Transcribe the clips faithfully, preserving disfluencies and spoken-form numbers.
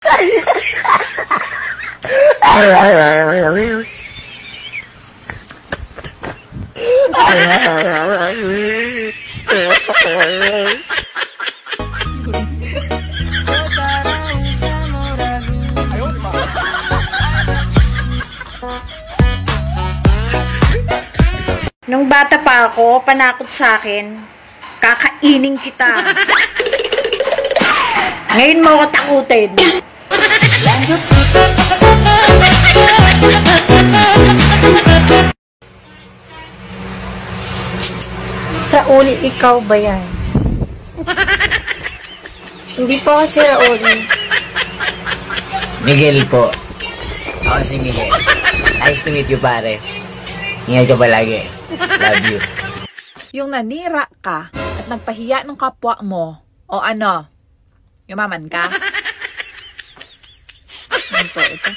Nung bata pa ako, panakot sa akin, kakainin kita. Ngayon mo ako takutin. Raul, ikaw ba yan? Hindi po kasi Raul. Miguel po. Ako si Miguel. Nice to meet you, pare. Ingat ka palagi. Love you. Yung nanira ka at nagpahiya ng kapwa mo, o ano? Yumaman ka? Ano po ito?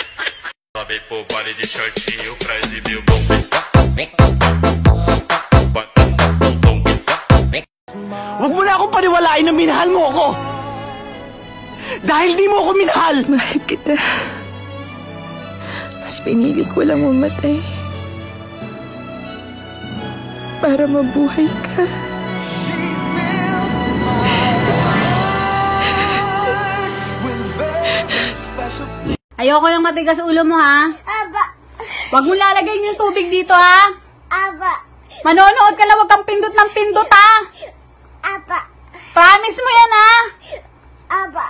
Huwag mo na akong paniwalain na minahal mo ako! Dahil di mo ako minahal! Mahal kita. Mas pinili ko lang mamatay. Para mabuhay ka. Ayoko lang matigas ulo mo, ha? Aba. Huwag mo lalagay yung tubig dito, ha? Aba. Manonood ka lang, huwag kang pindot ng pindot, ha? Aba. Promise mo yan, ha? Aba.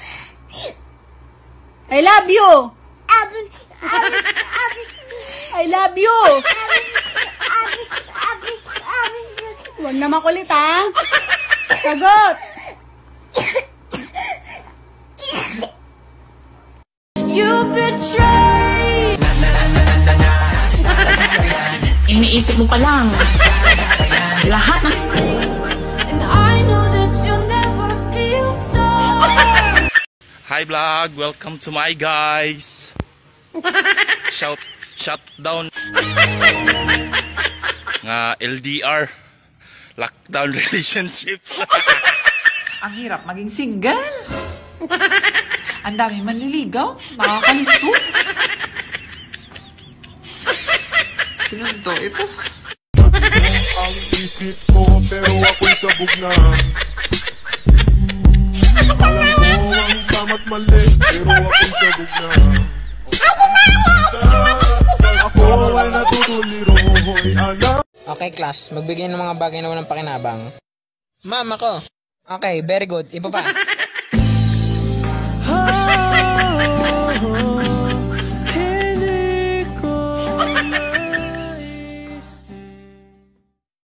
I love you. Aba. Aba. I love you. Aba. Aba. Aba. Huwag na makulit, ha? Sagot. You betrayed. Iniisip mo pa lang. Lahat na. And I know that you'll never feel sorry. Hi vlog, welcome to my guys. Shout, shut down. Nga L D R, lockdown relationships. Ang hirap maging single. Ang dami manliligaw. Makakalito. Sino to? Ito. Ang isip ko pero ako'y sabog na. Alam ko ang tama't mali pero ako'y sabog na. Ako ay natutuliro ay alam. Okay class, magbigay ng mga bagay na walang pakinabang. Ma'am ako. Okay, very good. Iba pa.